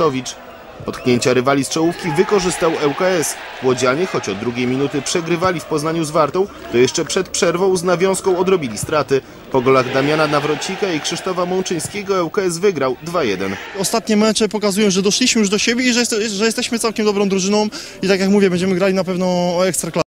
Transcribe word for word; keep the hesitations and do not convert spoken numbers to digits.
Bartowicz. Potknięcia rywali z czołówki wykorzystał L K S. Łodzianie, choć od drugiej minuty przegrywali w Poznaniu z Wartą, to jeszcze przed przerwą z nawiązką odrobili straty. Po golach Damiana Nawrocika i Krzysztofa Mączyńskiego L K S wygrał dwa jeden. Ostatnie mecze pokazują, że doszliśmy już do siebie i że, jest, że jesteśmy całkiem dobrą drużyną i tak jak mówię, będziemy grali na pewno o ekstraklasę.